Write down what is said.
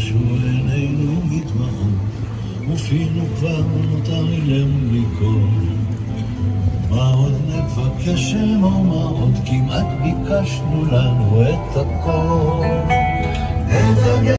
יבשו עינינו מדמעות, ופינו כבר נותר אילם לקרוא. מה עוד נבקש שמו, מה עוד כמעט ביקשנו לנו את הכל.